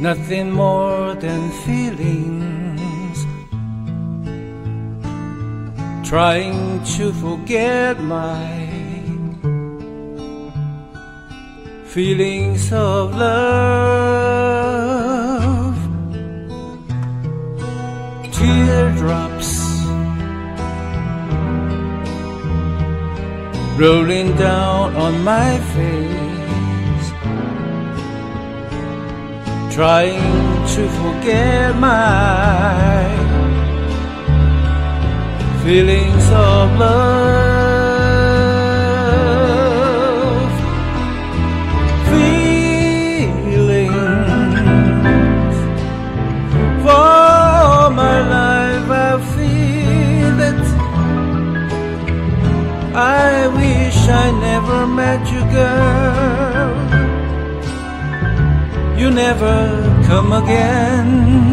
nothing more than feelings, trying to forget my feelings of love. Teardrops rolling down on my face, trying to forget my feelings of love. Feelings for my life, I feel it. I wish I never met you, girl. You never come again.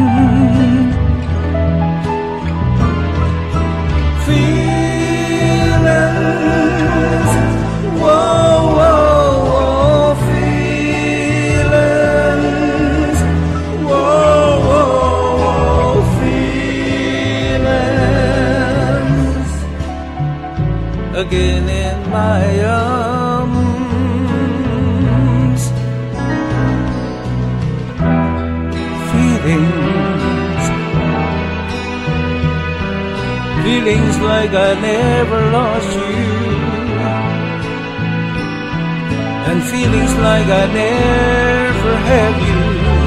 Feelings, whoa, whoa, whoa, feelings, whoa, whoa, whoa, feelings. Again in my arms, feelings like I never lost you, and feelings like I never had you.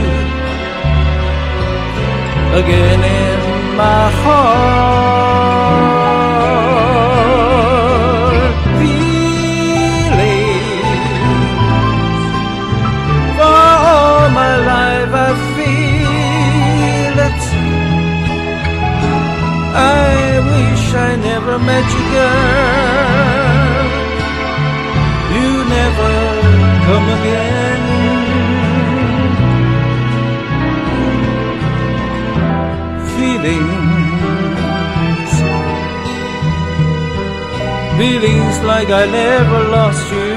Again in my heart, feelings for all my life, I feel it. I wish I never met you, girl. You never come again. Feelings like I never lost you,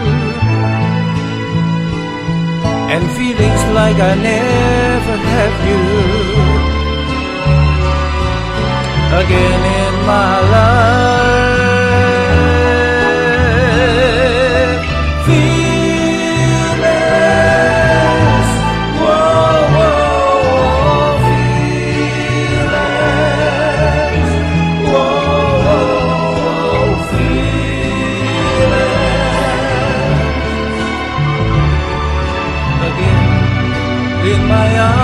and feelings like I never had you. Again in my life, feelings, whoa, whoa, feelings, whoa, whoa, feelings. Again in my